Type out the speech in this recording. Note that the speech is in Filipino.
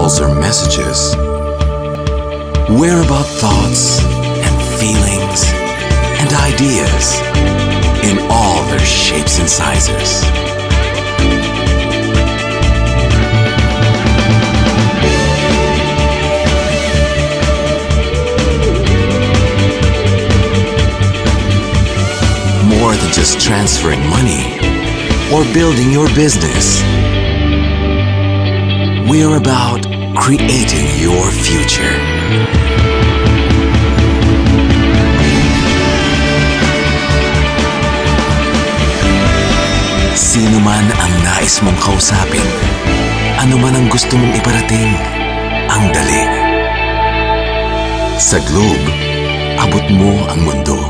calls or messages. We're about thoughts and feelings and ideas in all their shapes and sizes. More than just transferring money or building your business. We're about creating your future. Sino man ang nais mong kausapin, ano man ang gusto mong iparating, ang dali. Sa Globe, abot mo ang mundo.